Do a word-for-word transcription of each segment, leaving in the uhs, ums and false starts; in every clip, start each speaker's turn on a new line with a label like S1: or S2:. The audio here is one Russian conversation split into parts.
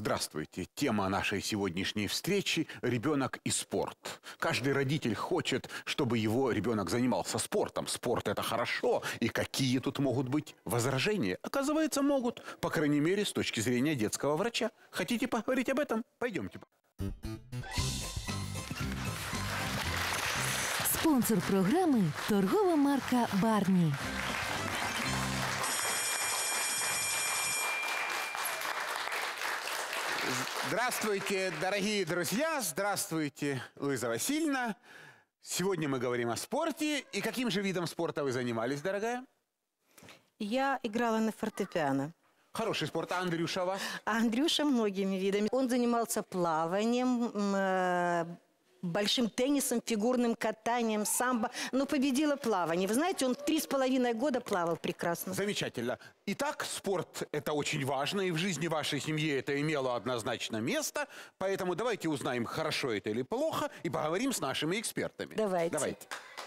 S1: Здравствуйте. Тема нашей сегодняшней встречи – ребенок и спорт. Каждый родитель хочет, чтобы его ребенок занимался спортом. Спорт – это хорошо. И какие тут могут быть возражения? Оказывается, могут. По крайней мере, с точки зрения детского врача. Хотите поговорить об этом? Пойдемте.
S2: Спонсор програми – торгова марка «Барні».
S1: Здравствуйте, дорогие друзья! Здравствуйте, Луиза Васильевна! Сегодня мы говорим о спорте. И каким же видом спорта вы занимались, дорогая?
S3: Я играла на фортепиано.
S1: Хороший спорт. А Андрюша вас?
S3: А Андрюша многими видами. Он занимался плаванием, э, большим теннисом, фигурным катанием, самбо. Но победила плавание. Вы знаете, он три с половиной года плавал прекрасно.
S1: Замечательно. Итак, спорт – это очень важно, и в жизни вашей семьи это имело однозначно место. Поэтому давайте узнаем, хорошо это или плохо, и поговорим с нашими экспертами.
S3: Давайте.
S1: Давайте.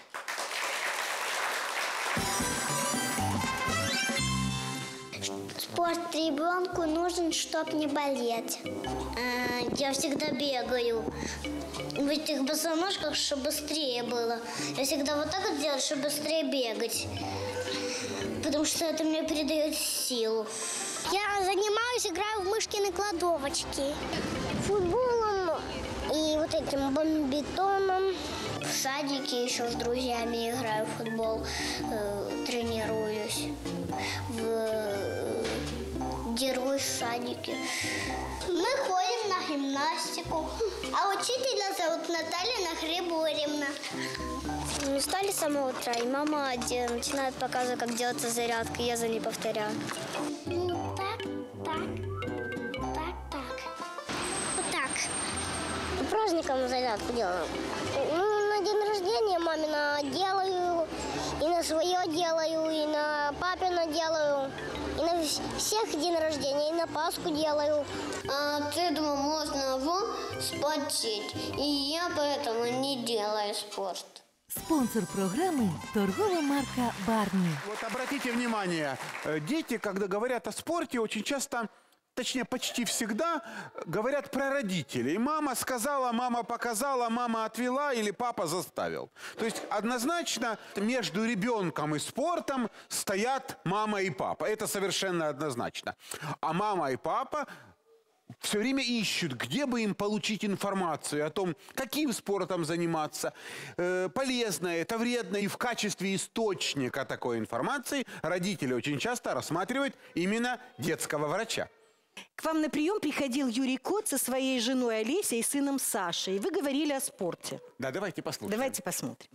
S4: Спорт ребенку нужен, чтобы не болеть. Я всегда бегаю в этих босоножках, чтобы быстрее было. Я всегда вот так вот делаю, чтобы быстрее бегать. Потому что это мне придает силу. Я занимаюсь, играю в мышкины кладовочки. Футболом и вот этим бомбетоном. В садике еще с друзьями играю в футбол, э, тренируюсь. В... Дерусь в садике. Мы ходим на гимнастику. А учителя зовут Наталья Григорьевна. Мы встали с самого утра, и мама начинает показывать, как делается зарядка. Я за ней повторяю. Ну, так, так, так, так. Вот так. По праздникам зарядку делаем. Ну, на день рождения мамина делаю, и на свое делаю, и на папина делаю. И на всех день рождения, и на Пасху делаю. А от этого можно вспотеть. И я поэтому не делаю спорт.
S2: Спонсор програми – торгова марка «Барні».
S1: Вот обратите внимание, дети, когда говорят о спорте, очень часто, точнее, почти всегда говорят про родителей. Мама сказала, мама показала, мама отвела или папа заставил. То есть однозначно между ребенком и спортом стоят мама и папа. Это совершенно однозначно. А мама и папа все время ищут, где бы им получить информацию о том, каким спортом заниматься, э, полезно это, вредно. И в качестве источника такой информации родители очень часто рассматривают именно детского врача.
S3: К вам на прием приходил Юрий Кот со своей женой Олесей и сыном Сашей. Вы говорили о спорте.
S1: Да, давайте послушаем.
S3: Давайте посмотрим.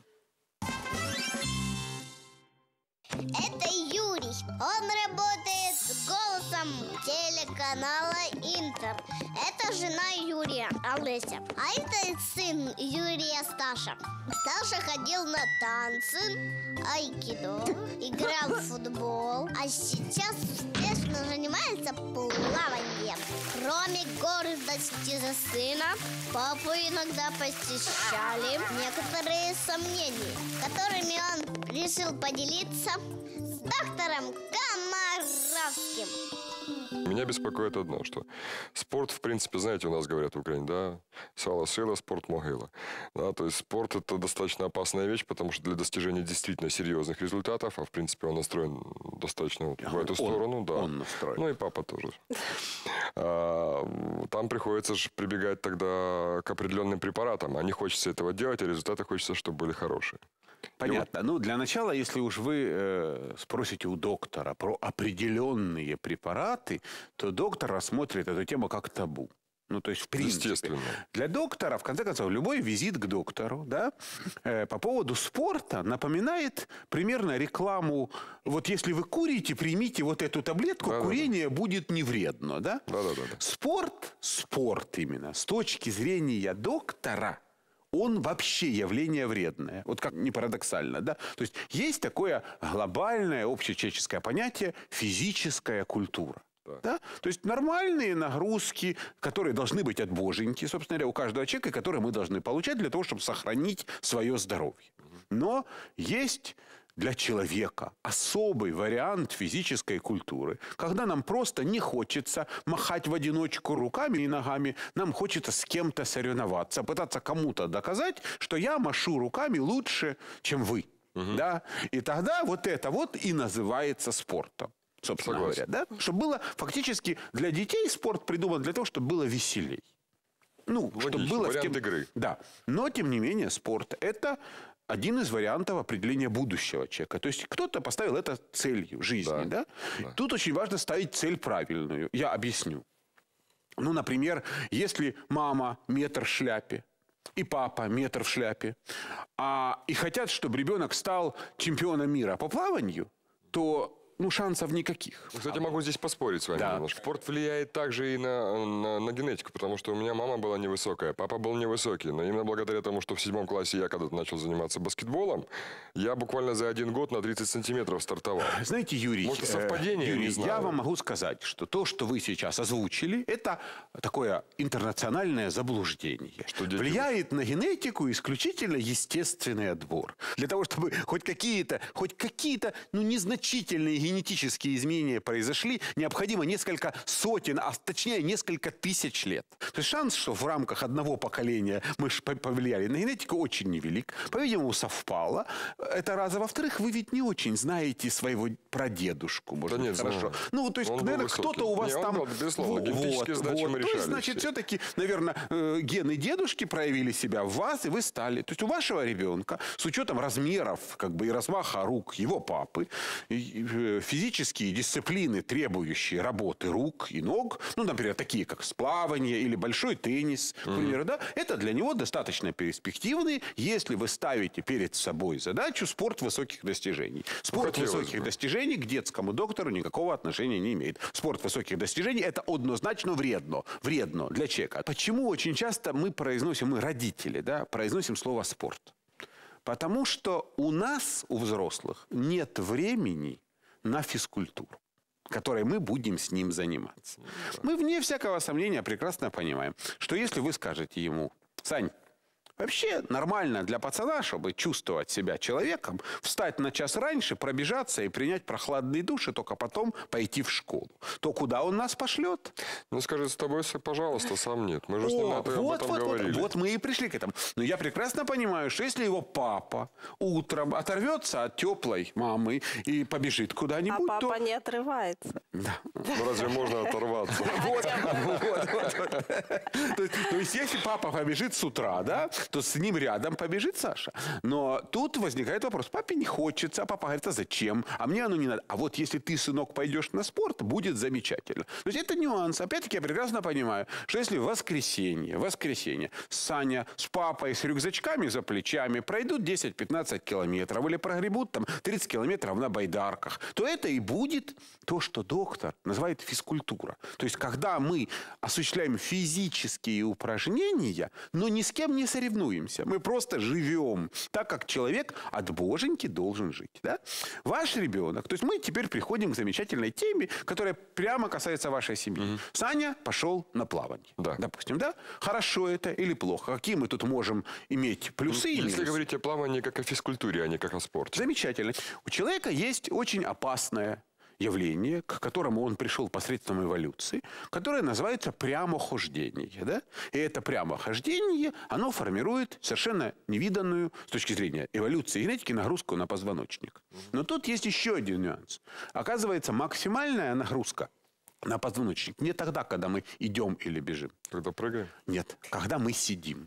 S4: Это Юрий. Он работает голосом телеканала Интер. Это жена Юрия, Олеся. А это сын Юрия, Сташа. Сташа ходил на танцы, айкидо, играл в футбол. А сейчас успешно занимается плаванием. Кроме гордости за сына, папу иногда посещали некоторые сомнения, которыми он решил поделиться с доктором Комаровским.
S5: Меня беспокоит одно, что спорт, в принципе, знаете, у нас говорят в Украине, да, сало сила, спорт могила. Да, то есть спорт – это достаточно опасная вещь, потому что для достижения действительно серьезных результатов, а в принципе он настроен достаточно в эту сторону,
S1: он,
S5: да.
S1: Он настроен.
S5: Ну и папа тоже. Там приходится же прибегать тогда к определенным препаратам, а не хочется этого делать, а результаты хочется, чтобы были хорошие.
S1: Понятно. Вот... Ну, для начала, если уж вы э, спросите у доктора про определенные препараты, то доктор рассмотрит эту тему как табу. Ну, то есть, в принципе, для доктора, в конце концов, любой визит к доктору, да, э, по поводу спорта напоминает примерно рекламу. Вот если вы курите, примите вот эту таблетку, да, курение да, да. будет не вредно, да?
S5: Да, да, да, да.
S1: Спорт, спорт именно, с точки зрения доктора, он вообще явление вредное. Вот как ни парадоксально, да? То есть, есть такое глобальное общечеловеческое понятие физическая культура. Да. Да? То есть нормальные нагрузки, которые должны быть от боженьки, собственно говоря, у каждого человека, которые мы должны получать для того, чтобы сохранить свое здоровье. Но есть для человека особый вариант физической культуры, когда нам просто не хочется махать в одиночку руками и ногами, нам хочется с кем-то соревноваться, пытаться кому-то доказать, что я машу руками лучше, чем вы. Угу. Да? И тогда вот это вот и называется спортом. Собственно
S5: Согласен.
S1: говоря, да? Чтобы было фактически для детей спорт придуман для того, чтобы было веселей. Ну,
S5: Логично,
S1: чтобы было
S5: вариант
S1: с кем...
S5: игры.
S1: Да. Но, тем не менее, спорт – это один из вариантов определения будущего человека. То есть кто-то поставил это целью жизни. Да. Да? Да. Тут очень важно ставить цель правильную. Я объясню. Ну, например, если мама метр в шляпе, и папа метр в шляпе, а, и хотят, чтобы ребенок стал чемпионом мира по плаванию, то... Ну, шансов никаких.
S5: Кстати, могу здесь поспорить с вами
S1: Да.
S5: немножко. Спорт влияет также и на, на, на генетику, потому что у меня мама была невысокая, папа был невысокий. Но именно благодаря тому, что в седьмом классе я когда-то начал заниматься баскетболом, я буквально за один год на тридцать сантиметров стартовал.
S1: Знаете, Юрий,
S5: Может, совпадение,
S1: э, Юрий,
S5: не знаю.
S1: я вам могу сказать, что то, что вы сейчас озвучили, это такое интернациональное заблуждение.
S5: Что дети-
S1: Влияет на генетику исключительно естественный отбор. Для того, чтобы хоть какие-то, хоть какие-то, ну, незначительные генетические изменения произошли, необходимо несколько сотен, а точнее несколько тысяч лет. То есть шанс, что в рамках одного поколения мы ж повлияли на генетику, очень невелик. По-видимому, совпало. Это раз. А во-вторых, вы ведь не очень знаете своего прадедушку, может
S5: Да
S1: быть,
S5: нет,
S1: хорошо.
S5: знаю.
S1: Ну, то есть,
S5: Он был
S1: наверное,
S5: высокий.
S1: кто-то у вас
S5: Не, он
S1: там...
S5: был, безусловно, генетические задачи мы
S1: То
S5: решали
S1: есть, значит,
S5: все.
S1: все-таки, наверное, э, гены дедушки проявили себя в вас, и вы стали. То есть у вашего ребенка, с учетом размеров как бы, и размаха рук его папы, и, э, физические дисциплины, требующие работы рук и ног, ну, например, такие как плавание или большой теннис, к примеру, да, это для него достаточно перспективные, если вы ставите перед собой задачу спорт высоких достижений. Спорт
S5: Хотелось
S1: высоких
S5: бы.
S1: достижений к детскому доктору никакого отношения не имеет. Спорт высоких достижений – это однозначно вредно. Вредно для человека. Почему очень часто мы произносим, мы родители, да, произносим слово «спорт»? Потому что у нас, у взрослых, нет времени на физкультуру, которой мы будем с ним заниматься. Мы, вне всякого сомнения, прекрасно понимаем, что если вы скажете ему: «Сань, вообще нормально для пацана, чтобы чувствовать себя человеком, встать на час раньше, пробежаться и принять прохладный душ, и только потом пойти в школу», то куда он нас пошлет?
S5: Ну, скажет, с тобой, пожалуйста, сам нет. Мы же с ним
S1: О,
S5: на это-
S1: вот,
S5: об этом
S1: вот, вот,
S5: говорили.
S1: вот мы и пришли к этому. Но я прекрасно понимаю, что если его папа утром оторвется от теплой мамы и побежит
S6: А
S1: куда-нибудь,
S6: папа
S1: то...
S6: не отрывается.
S5: Ну, разве можно оторваться?
S1: Вот, вот, вот, вот. То есть, то есть, если папа побежит с утра, да, то с ним рядом побежит Саша. Но тут возникает вопрос: папе не хочется, а папа говорит: а зачем? А мне оно не надо. А вот если ты, сынок, пойдешь на спорт, будет замечательно. То есть это нюанс. Опять-таки я прекрасно понимаю, что если в воскресенье, в воскресенье Саня с папой с рюкзачками за плечами пройдут десять-пятнадцать километров или прогребут там тридцать километров на байдарках, то это и будет то, что доктор называет физкультура. То есть когда мы осуществляем физические упражнения, но ни с кем не соревнуемся. Мы просто живем так, как человек от боженьки должен жить. Да? Ваш ребенок, то есть мы теперь приходим к замечательной теме, которая прямо касается вашей семьи. Mm-hmm. Саня пошел на плавание.
S5: Да.
S1: Допустим, да? Хорошо это или плохо? Какие мы тут можем иметь плюсы и
S5: Если
S1: минусы?
S5: говорить о плавании как о физкультуре, а не как о спорте.
S1: Замечательно. У человека есть очень опасное явление, к которому он пришел посредством эволюции, которое называется прямохождение. Да? И это прямохождение, оно формирует совершенно невиданную с точки зрения эволюции и генетики нагрузку на позвоночник. Но тут есть еще один нюанс. Оказывается, максимальная нагрузка на позвоночник не тогда, когда мы идем или бежим.
S5: Когда прыгаем?
S1: Нет, когда мы сидим.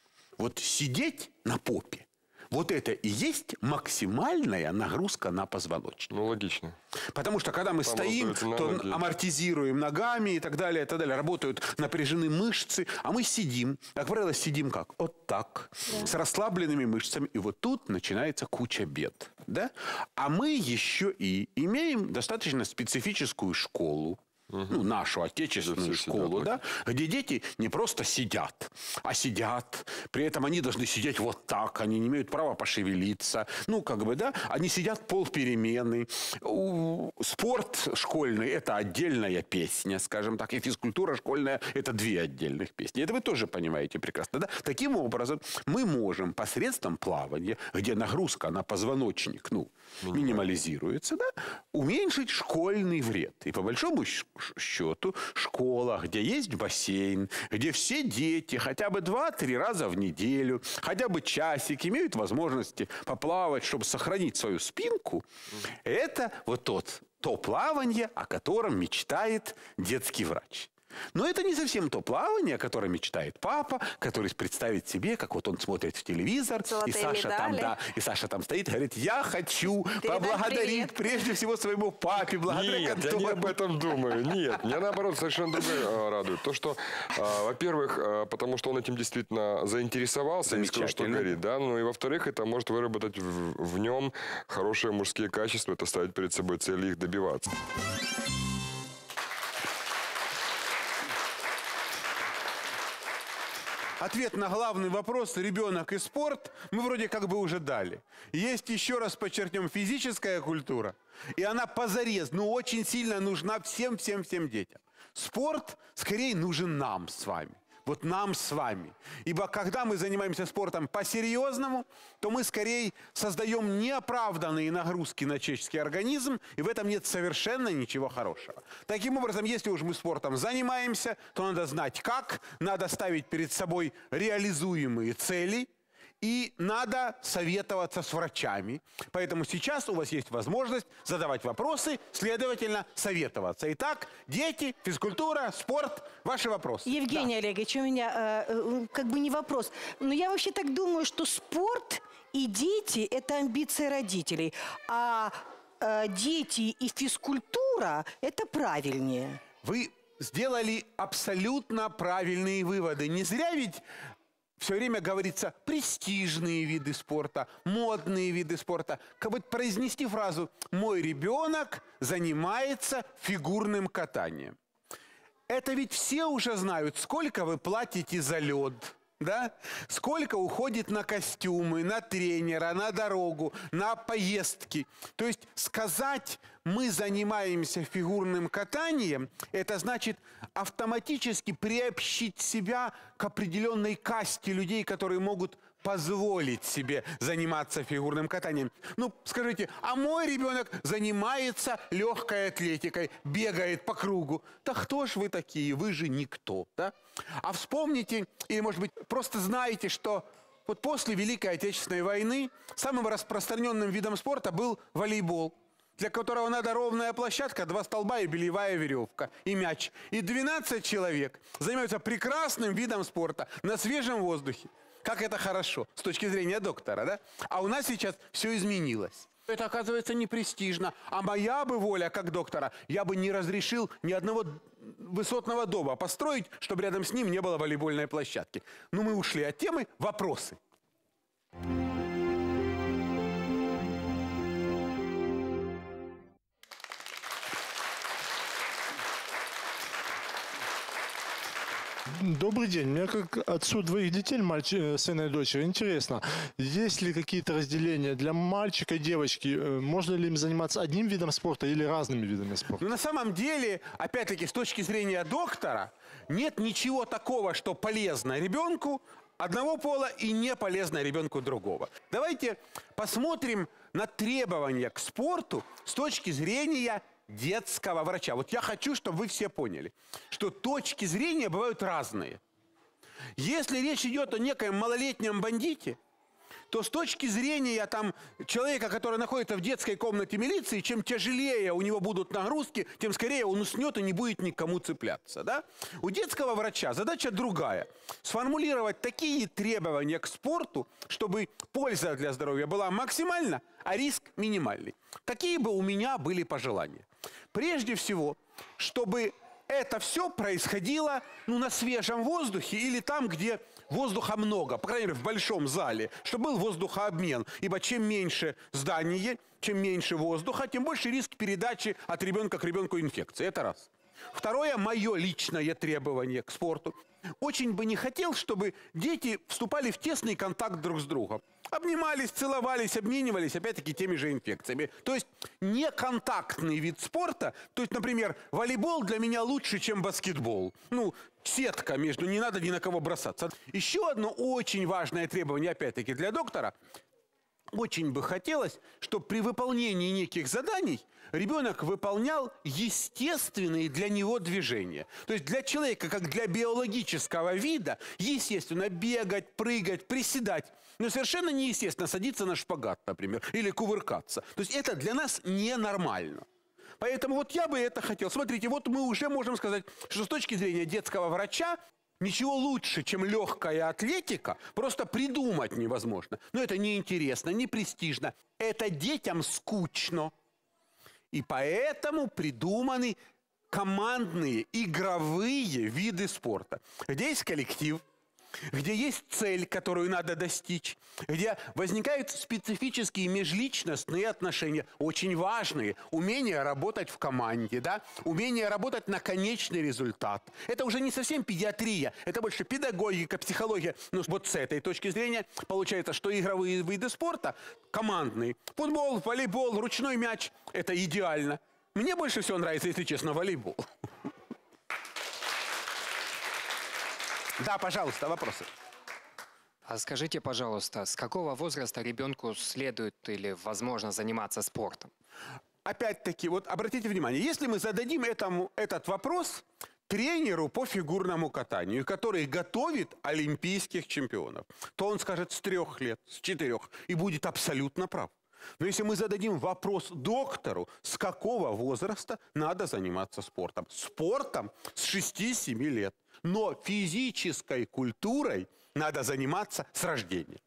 S1: Вот сидеть на попе, вот это и есть максимальная нагрузка на позвоночник.
S5: Ну, логично.
S1: Потому что когда мы
S5: Там
S1: стоим,
S5: раздаются
S1: то
S5: ноги.
S1: амортизируем ногами и так далее, и так далее. Работают напряжены мышцы, а мы сидим. Как правило, сидим как? Вот так, с расслабленными мышцами. И вот тут начинается куча бед. Да? А мы еще и имеем достаточно специфическую школу ну, нашу отечественную школу, да, где дети не просто сидят, а сидят. При этом они должны сидеть вот так, они не имеют права пошевелиться. Ну, как бы, да, они сидят полперемены. У- Спорт школьный – это отдельная песня, скажем так, и физкультура школьная – это две отдельных песни. Это вы тоже понимаете прекрасно, да? Таким образом, мы можем посредством плавания, где нагрузка на позвоночник, ну, минимализируется, да, уменьшить школьный вред. И по большому щ- счету школа, где есть бассейн, где все дети хотя бы два-три раза в неделю, хотя бы часик имеют возможности поплавать, чтобы сохранить свою спинку, это вот тот, то плавание, о котором мечтает детский врач. Но это не совсем то плавание, о котором мечтает папа, который представит себе, как вот он смотрит в телевизор, и
S3: Золотые
S1: Саша там,
S3: медали.
S1: да, и Саша там стоит и говорит: я хочу
S3: Передать
S1: поблагодарить
S3: привет.
S1: прежде всего своему папе, благодаря
S5: Нет, я не
S1: которому...
S5: об этом думаю. Нет, меня наоборот совершенно другое а, радует. То, что, а, во-первых, а, потому что он этим действительно заинтересовался, не скажу, что
S1: Замечательно.
S5: горит, да, ну и во-вторых, это может выработать в, в нем хорошие мужские качества, это ставить перед собой цели, их добиваться.
S1: Ответ на главный вопрос «ребенок и спорт» мы вроде как бы уже дали. Есть, еще раз подчеркнем, физическая культура. И она позарез, ну очень сильно нужна всем-всем-всем детям. Спорт скорее нужен нам с вами. Вот нам с вами. Ибо когда мы занимаемся спортом по-серьезному, то мы скорее создаем неоправданные нагрузки на человеческий организм, и в этом нет совершенно ничего хорошего. Таким образом, если уж мы спортом занимаемся, то надо знать как, надо ставить перед собой реализуемые цели, и надо советоваться с врачами. Поэтому сейчас у вас есть возможность задавать вопросы, следовательно, советоваться. Итак, дети, физкультура, спорт, ваши вопросы.
S3: Евгений Олегович, у меня э, э, как бы не вопрос. Но я вообще так думаю, что спорт и дети – это амбиции родителей. А э, дети и физкультура – это правильнее.
S1: Вы сделали абсолютно правильные выводы. Не зря ведь все время говорится престижные виды спорта, модные виды спорта. Как бы произнести фразу «мой ребенок занимается фигурным катанием». Это ведь все уже знают, сколько вы платите за лед, да? Сколько уходит на костюмы, на тренера, на дорогу, на поездки. То есть сказать «мы занимаемся фигурным катанием» – это значит автоматически приобщить себя к определенной касте людей, которые могут позволить себе заниматься фигурным катанием. Ну, скажите, а мой ребенок занимается легкой атлетикой, бегает по кругу. Да кто ж вы такие? Вы же никто, да? А вспомните, или, может быть, просто знаете, что вот после Великой Отечественной войны самым распространенным видом спорта был волейбол, для которого надо ровная площадка, два столба и бельевая веревка, и мяч. И двенадцать человек занимаются прекрасным видом спорта на свежем воздухе. Как это хорошо, с точки зрения доктора, да? А у нас сейчас все изменилось. Это, оказывается, не престижно. А моя бы воля, как доктора, я бы не разрешил ни одного высотного дома построить, чтобы рядом с ним не было волейбольной площадки. Ну, мы ушли от темы. Вопросы.
S6: Добрый день. Мне как отцу двоих детей, мальчик, сына и дочери, интересно, есть ли какие-то разделения для мальчика и девочки? Э, Можно ли им заниматься одним видом спорта или разными видами спорта?
S1: Но на самом деле, опять-таки, с точки зрения доктора, нет ничего такого, что полезно ребенку одного пола и не полезно ребенку другого. Давайте посмотрим на требования к спорту с точки зрения детского врача. Вот я хочу, чтобы вы все поняли, что точки зрения бывают разные. Если речь идет о некоем малолетнем бандите, то с точки зрения там, человека, который находится в детской комнате милиции, чем тяжелее у него будут нагрузки, тем скорее он уснет и не будет никому цепляться. Да? У детского врача задача другая. Сформулировать такие требования к спорту, чтобы польза для здоровья была максимальна, а риск минимальный. Какие бы у меня были пожелания? Прежде всего, чтобы это все происходило ну, на свежем воздухе или там, где воздуха много, по крайней мере, в большом зале, чтобы был воздухообмен. Ибо чем меньше здание, чем меньше воздуха, тем больше риск передачи от ребенка к ребенку инфекции. Это раз. Второе, мое личное требование к спорту. Очень бы не хотел, чтобы дети вступали в тесный контакт друг с другом. Обнимались, целовались, обменивались, опять-таки, теми же инфекциями. То есть неконтактный вид спорта, то есть, например, волейбол для меня лучше, чем баскетбол. Ну, сетка между, не надо ни на кого бросаться. Еще одно очень важное требование, опять-таки, для доктора. Очень бы хотелось, чтобы при выполнении неких заданий ребенок выполнял естественные для него движения. То есть для человека, как для биологического вида, естественно, бегать, прыгать, приседать. Но совершенно неестественно садиться на шпагат, например, или кувыркаться. То есть это для нас ненормально. Поэтому вот я бы это хотел. Смотрите, вот мы уже можем сказать, что с точки зрения детского врача, ничего лучше, чем легкая атлетика, просто придумать невозможно. Но это неинтересно, не престижно. Это детям скучно. И поэтому придуманы командные, игровые виды спорта. Где есть коллектив, где есть цель, которую надо достичь, где возникают специфические межличностные отношения, очень важные, умение работать в команде, да? Умение работать на конечный результат. Это уже не совсем педиатрия, это больше педагогика, психология. Но вот с этой точки зрения получается, что игровые виды спорта командные. Футбол, волейбол, ручной мяч – это идеально. Мне больше всего нравится, если честно, волейбол. Да, пожалуйста, вопросы.
S7: А скажите, пожалуйста, с какого возраста ребенку следует или возможно заниматься спортом?
S1: Опять-таки, вот обратите внимание, если мы зададим этому, этот вопрос тренеру по фигурному катанию, который готовит олимпийских чемпионов, то он скажет с трех лет, с четырех, и будет абсолютно прав. Но если мы зададим вопрос доктору, с какого возраста надо заниматься спортом? Спортом с шести-семи лет. Но физической культурой надо заниматься с рождения.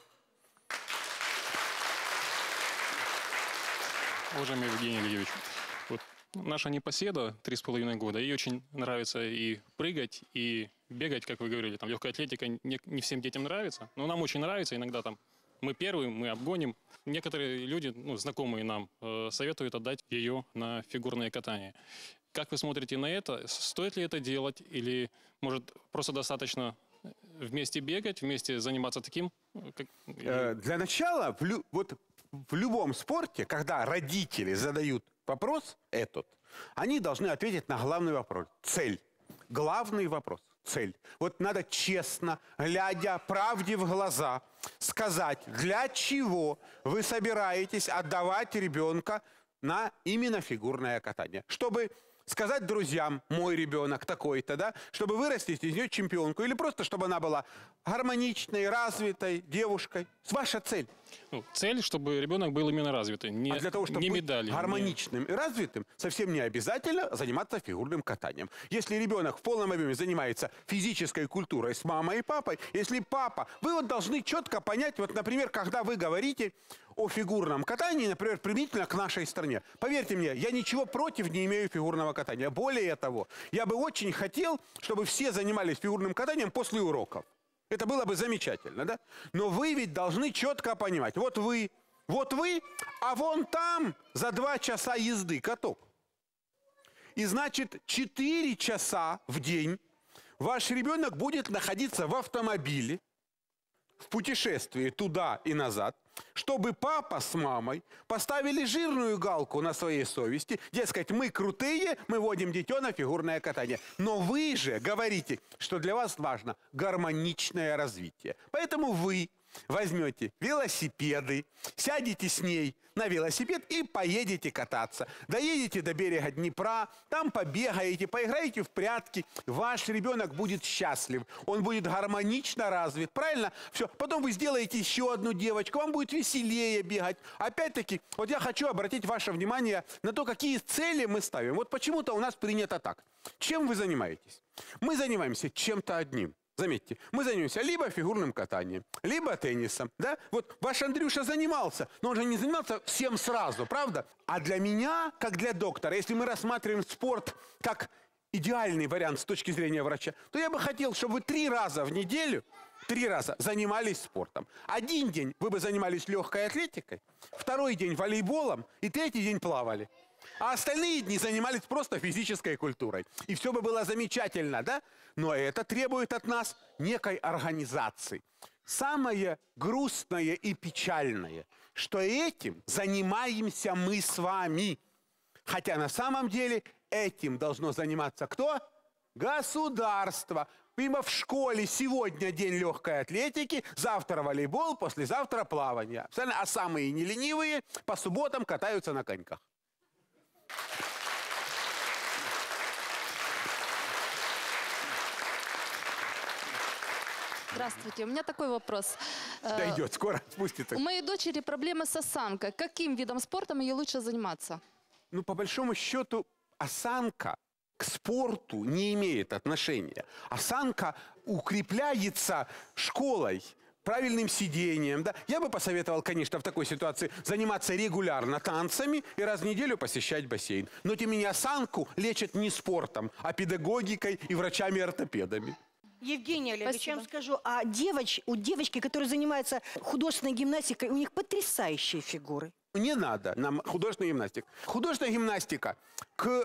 S8: Уважаемый Евгений Ильич, вот наша непоседа три с половиной года, ей очень нравится и прыгать, и бегать, как вы говорили. Там легкая атлетика не, не всем детям нравится, но нам очень нравится. Иногда там мы первые, мы обгоним. Некоторые люди, ну, знакомые нам, э, советуют отдать ее на фигурное катание. Как вы смотрите на это? Стоит ли это делать? Или, может, просто достаточно вместе бегать, вместе заниматься таким? Как...
S1: Э, для начала, в, лю... вот, в любом спорте, когда родители задают вопрос этот, они должны ответить на главный вопрос. Цель. Главный вопрос. Цель. Вот надо честно, глядя правде в глаза, сказать, для чего вы собираетесь отдавать ребенка на именно фигурное катание. Чтобы сказать друзьям, мой ребенок такой-то, да, чтобы вырастить из нее чемпионку, или просто, чтобы она была гармоничной, развитой девушкой. Ваша цель.
S8: Ну, цель, чтобы ребенок был именно развитый, не,
S1: а для того, чтобы
S8: не
S1: быть
S8: медали.
S1: гармоничным
S8: не...
S1: и развитым, совсем не обязательно заниматься фигурным катанием. Если ребенок в полном объеме занимается физической культурой с мамой и папой, если папа, вы вот должны четко понять, вот, например, когда вы говорите о фигурном катании, например, применительно к нашей стране. Поверьте мне, я ничего против не имею фигурного катания. Более того, я бы очень хотел, чтобы все занимались фигурным катанием после уроков. Это было бы замечательно, да? Но вы ведь должны четко понимать. Вот вы, вот вы, а вон там за два часа езды каток. И значит, четыре часа в день ваш ребенок будет находиться в автомобиле, в путешествии туда и назад, чтобы папа с мамой поставили жирную галку на своей совести, дескать, мы крутые, мы водим детей на фигурное катание. Но вы же говорите, что для вас важно гармоничное развитие. Поэтому вы возьмете велосипеды, сядете с ней на велосипед и поедете кататься. Доедете до берега Днепра, там побегаете, поиграете в прятки. Ваш ребенок будет счастлив, он будет гармонично развит, правильно? Все, потом вы сделаете еще одну девочку, вам будет веселее бегать. Опять-таки, вот я хочу обратить ваше внимание на то, какие цели мы ставим. Вот почему-то у нас принято так. Чем вы занимаетесь? Мы занимаемся чем-то одним. Заметьте, мы занимаемся либо фигурным катанием, либо теннисом, да? Вот ваш Андрюша занимался, но он же не занимался всем сразу, правда? А для меня, как для доктора, если мы рассматриваем спорт как идеальный вариант с точки зрения врача, то я бы хотел, чтобы вы три раза в неделю, три раза занимались спортом. Один день вы бы занимались легкой атлетикой, второй день волейболом и третий день плавали. А остальные дни занимались просто физической культурой. И все бы было замечательно, да? Но это требует от нас некой организации. Самое грустное и печальное, что этим занимаемся мы с вами. Хотя на самом деле этим должно заниматься кто? Государство. Прямо в школе сегодня день легкой атлетики, завтра волейбол, послезавтра плавание. А самые неленивые по субботам катаются на коньках.
S9: Здравствуйте, у меня такой вопрос.
S1: Дойдет, скоро спустится.
S9: У моей дочери проблемы с осанкой. Каким видом спорта ей лучше заниматься?
S1: Ну, по большому счету, осанка к спорту не имеет отношения. Осанка укрепляется школой, правильным сидением. Да? Я бы посоветовал, конечно, в такой ситуации заниматься регулярно танцами и раз в неделю посещать бассейн. Но, тем не менее, осанку лечат не спортом, а педагогикой и врачами-ортопедами.
S3: Евгения Олегович, я вам
S9: Спасибо.
S3: скажу, а девоч, у девочки, которые занимаются художественной гимнастикой, у них потрясающие фигуры.
S1: Не надо нам художественная гимнастика. Художественная гимнастика к,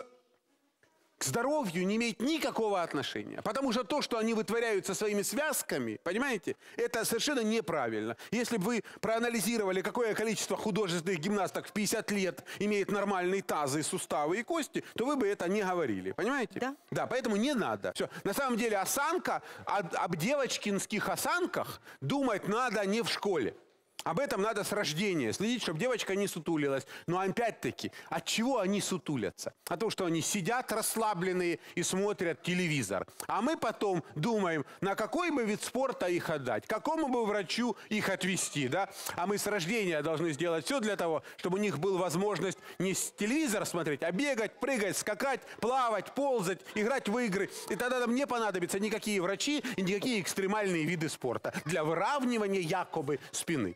S1: к здоровью не имеет никакого отношения. Потому что то, что они вытворяют со своими связками, понимаете, это совершенно неправильно. Если бы вы проанализировали, какое количество художественных гимнасток в пятьдесят лет имеет нормальные тазы, суставы и кости, то вы бы это не говорили. Понимаете?
S3: Да.
S1: Да, поэтому не надо. Все. На самом деле осанка, об, об девочкинских осанках думать надо не в школе. Об этом надо с рождения следить, чтобы девочка не сутулилась. Но опять-таки, от чего они сутулятся? От того, что они сидят расслабленные и смотрят телевизор. А мы потом думаем, на какой бы вид спорта их отдать, к какому бы врачу их отвезти, да? А мы с рождения должны сделать все для того, чтобы у них была возможность не телевизор смотреть, а бегать, прыгать, скакать, плавать, ползать, играть в игры. И тогда нам не понадобятся никакие врачи и никакие экстремальные виды спорта для выравнивания якобы спины.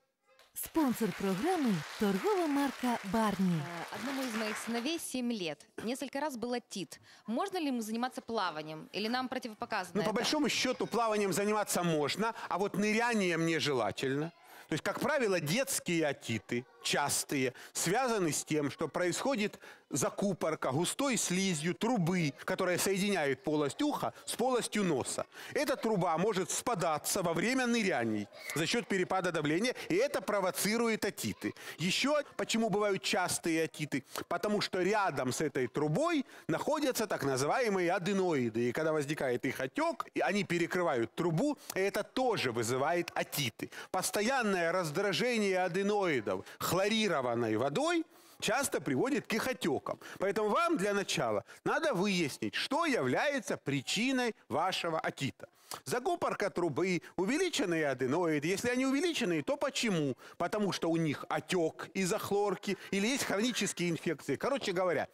S2: Спонсор программы – торговая марка «Барни».
S10: Одному из моих сыновей семь лет. Несколько раз был отит. Можно ли ему заниматься плаванием? Или нам противопоказано
S1: Ну, по
S10: это?
S1: большому счету, плаванием заниматься можно, а вот нырянием нежелательно. То есть, как правило, детские отиты, частые, связаны с тем, что происходит закупорка густой слизью трубы, которая соединяет полость уха с полостью носа. Эта труба может спадаться во время ныряний за счет перепада давления, и это провоцирует отиты. Еще почему бывают частые отиты? Потому что рядом с этой трубой находятся так называемые аденоиды. И когда возникает их отек, и они перекрывают трубу, и это тоже вызывает отиты. Постоянное раздражение аденоидов хлорированной водой часто приводит к их отекам. Поэтому вам для начала надо выяснить, что является причиной вашего отита. Закупорка трубы, увеличенные аденоиды. Если они увеличенные, то почему? Потому что у них отек из-за хлорки или есть хронические инфекции. Короче говоря,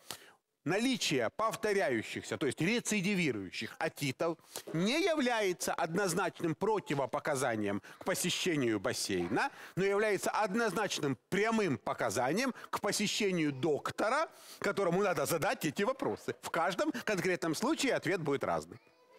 S1: наличие повторяющихся, то есть рецидивирующих отитов не является однозначным противопоказанием к посещению бассейна, но является однозначным прямым показанием к посещению доктора, которому надо задать эти вопросы. В каждом конкретном случае ответ будет разный.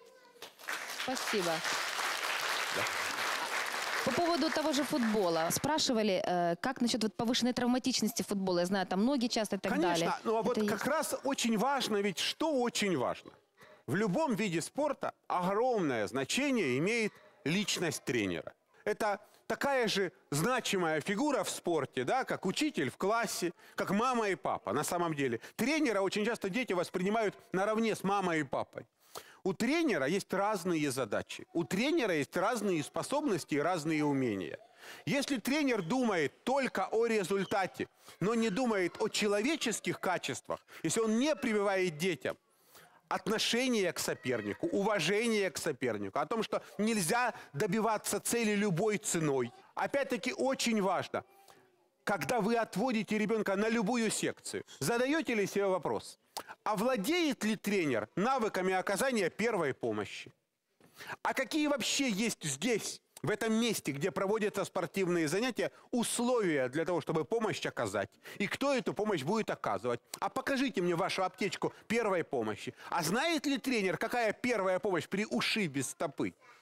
S10: Спасибо.
S1: Да.
S10: По поводу того же футбола. Спрашивали, э, как насчет вот повышенной травматичности футбола. Я знаю, там ноги часто и так
S1: Конечно,
S10: далее.
S1: но
S10: Это
S1: вот
S10: есть?
S1: как раз очень важно, ведь что очень важно? В любом виде спорта огромное значение имеет личность тренера. Это такая же значимая фигура в спорте, да, как учитель в классе, как мама и папа. На самом деле тренера очень часто дети воспринимают наравне с мамой и папой. У тренера есть разные задачи. У тренера есть разные способности и разные умения. Если тренер думает только о результате, но не думает о человеческих качествах, если он не прививает детям отношение к сопернику, уважение к сопернику, о том, что нельзя добиваться цели любой ценой. Опять-таки очень важно, когда вы отводите ребенка на любую секцию, задаете ли себе вопрос, а владеет ли тренер навыками оказания первой помощи? А какие вообще есть здесь, в этом месте, где проводятся спортивные занятия, условия для того, чтобы помощь оказать? И кто эту помощь будет оказывать? А покажите мне вашу аптечку первой помощи. А знает ли тренер, какая первая помощь при ушибе стопы?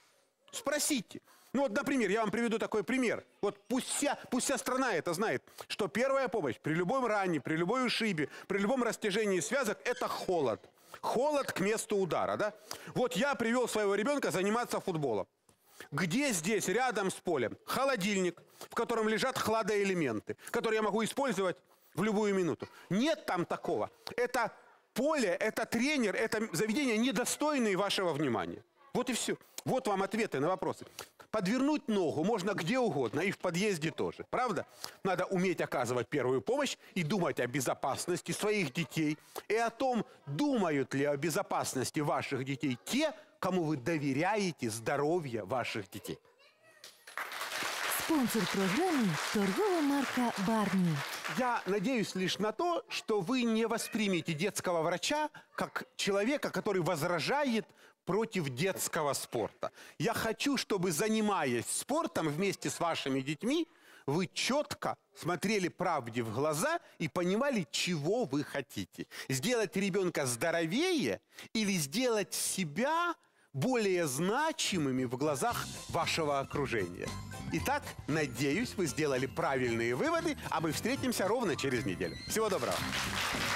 S1: Спросите. Ну вот, например, я вам приведу такой пример. Вот пусть вся, пусть вся страна это знает, что первая помощь при любом ране, при любой ушибе, при любом растяжении связок – это холод. Холод к месту удара, да? Вот я привел своего ребенка заниматься футболом. Где здесь, рядом с полем, холодильник, в котором лежат хладоэлементы, которые я могу использовать в любую минуту? Нет там такого. Это поле, это тренер, это заведение, недостойные вашего внимания. Вот и все. Вот вам ответы на вопросы. Подвернуть ногу можно где угодно, и в подъезде тоже. Правда? Надо уметь оказывать первую помощь и думать о безопасности своих детей. И о том, думают ли о безопасности ваших детей те, кому вы доверяете здоровье ваших детей.
S2: Спонсор программы – торговая марка «Барни».
S1: Я надеюсь лишь на то, что вы не воспримете детского врача как человека, который возражает против детского спорта. Я хочу, чтобы, занимаясь спортом вместе с вашими детьми, вы четко смотрели правде в глаза и понимали, чего вы хотите. Сделать ребенка здоровее или сделать себя более значимыми в глазах вашего окружения. Итак, надеюсь, вы сделали правильные выводы, а мы встретимся ровно через неделю. Всего доброго.